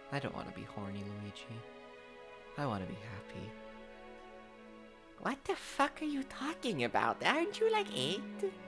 I don't want to be horny, Luigi. I want to be happy. What the fuck are you talking about? Aren't you like 8?